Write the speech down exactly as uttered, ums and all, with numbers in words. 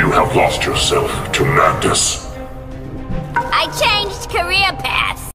You have lost yourself to madness. I changed career paths.